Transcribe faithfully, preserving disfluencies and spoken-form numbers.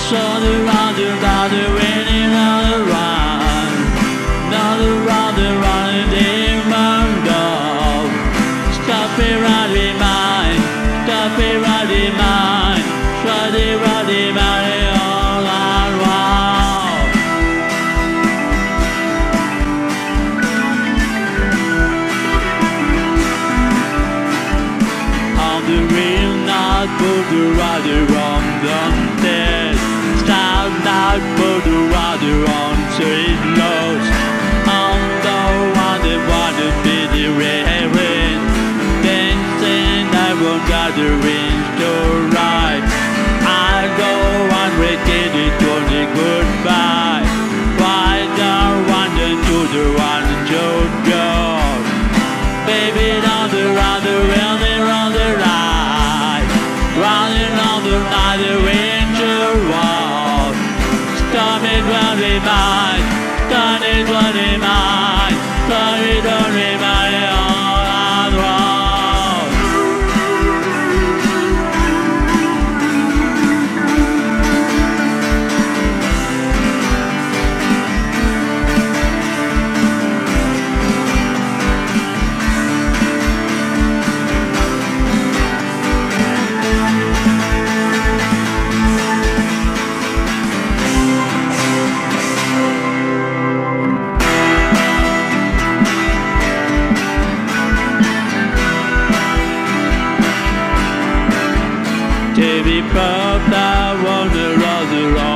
the round, the round, the winning on the run. Now the round, the round, the demon dog. Stop it, right in mine. Stop it, right in mine. Try the right in mine, all around. On the real not put the rider on the dead. Stop not put the rider on so it lost. On the one that want to be the raven. Dancing I won't got the rings to ride. I go on wicked it only goodbye. Why don't want to the one to go. Baby down the round the round the round the ride. Running on the night the winter wall. Stop it when we mind. Turn it when we mind. Turn it when we mind. All around. Baby, pop, I wanna run the